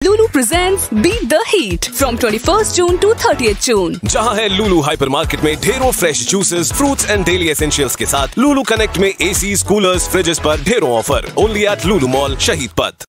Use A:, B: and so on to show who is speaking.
A: Lulu presents Beat the Heat from 21st June to 30th June.
B: जहां है लुलु hypermarket में ढेरों fresh juices, fruits and daily essentials के साथ लुलु कनेक्ट में एसीज, कूलर्स, फ्रिजेस पर ढेरों offer. Only at Lulu mall, Shaheed पथ।